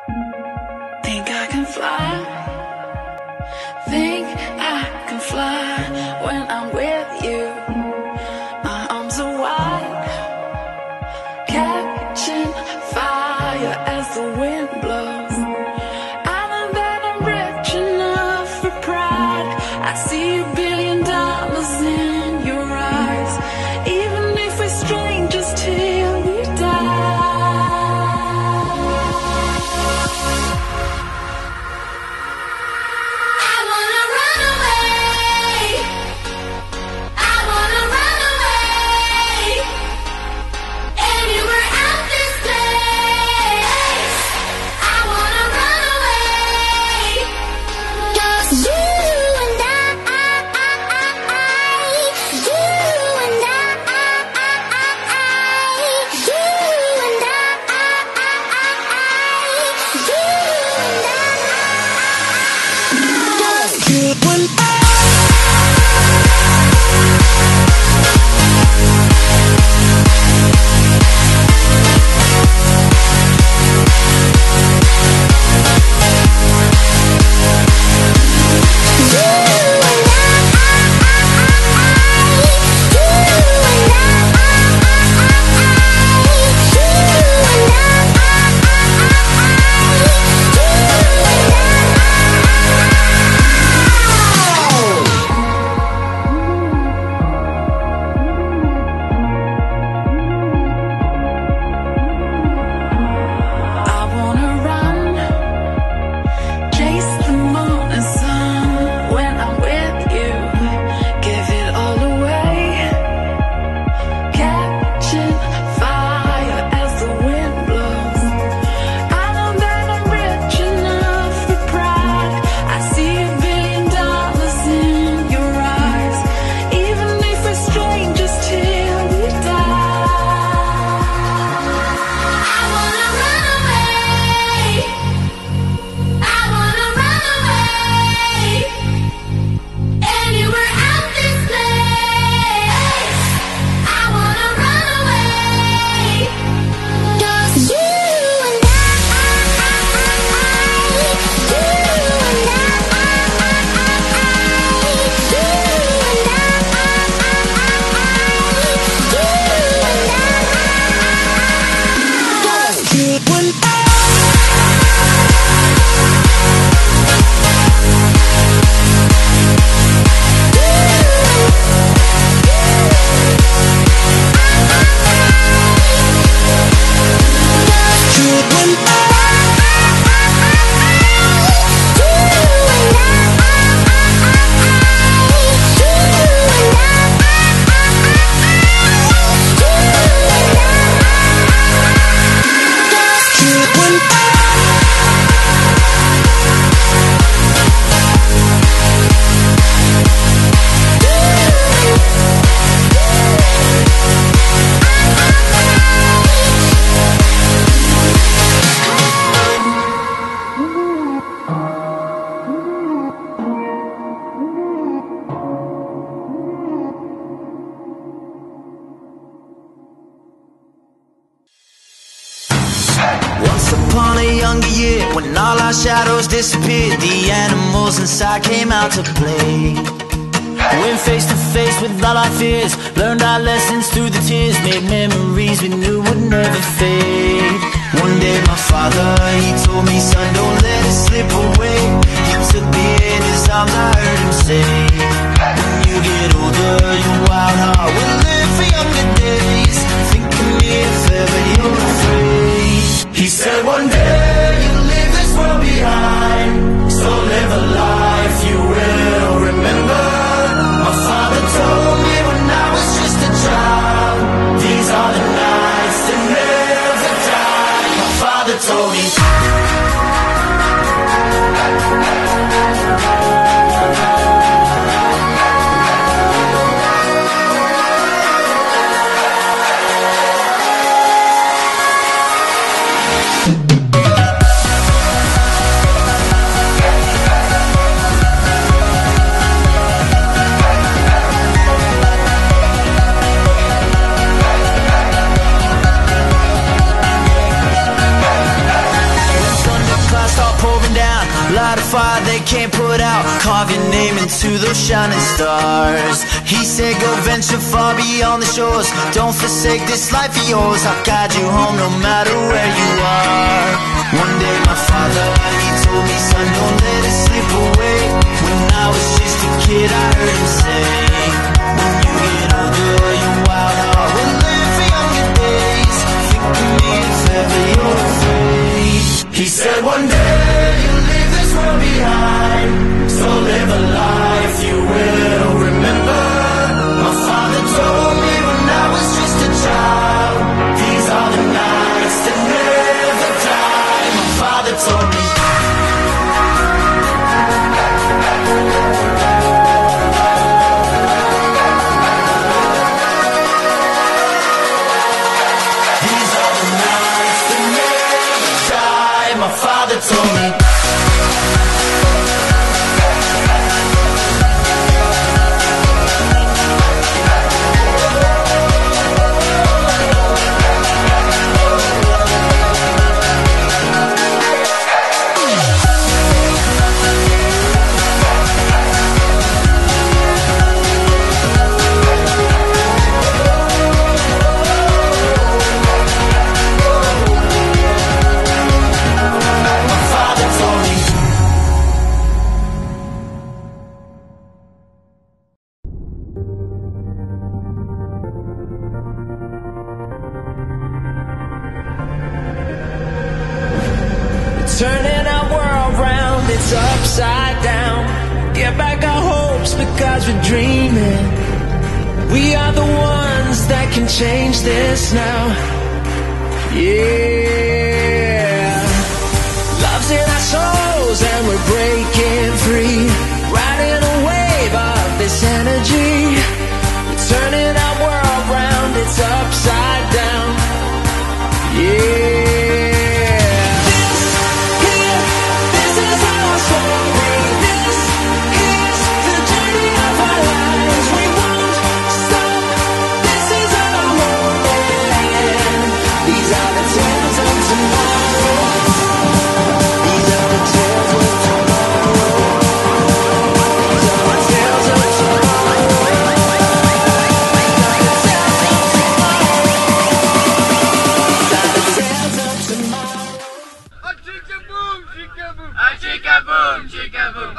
Think I can fly. Think I can fly when I'm with you. My arms are wide, catching fire as the wind blows. I know that I'm rich enough for pride. I see $1 billion in your eyes, even if we're strangers till we die. Once upon a younger year, when all our shadows disappeared, the animals inside came out to play. Went face to face with all our fears, learned our lessons through the tears, made memories we knew would never fade. One day my father, he told me, son, don't let it slip away. He took me in his arms, I heard him say, when you get older, your wild heart will live for younger days. Think of me if ever you're afraid. He said one day you'll leave this world behind, so live a life you will remember. My father told me when I was just a child, these are the nights that never die. My father told me they can't put out. Carve your name into those shining stars. He said go venture far beyond the shores. Don't forsake this life of yours. I'll guide you home no matter where you are. One day my father, he told me, son, don't let it slip away. When I was just a kid, I heard him say, when you get older, your wild heart will live for younger days. Think of me if ever you're afraid. He said one day you'll leave this world behind, so live a life you will remember. My father told me when I was just a child, these are the nights that never die. My father told me. These are the nights that never die. My father told me. Turning our world round, it's upside down. Get back our hopes because we're dreaming. We are the ones that can change this now. Yeah. Love's in our souls and we're breaking free. Riding a wave of this energy. We're turning our world round, it's upside down. Yeah. Chica boom, chica boom.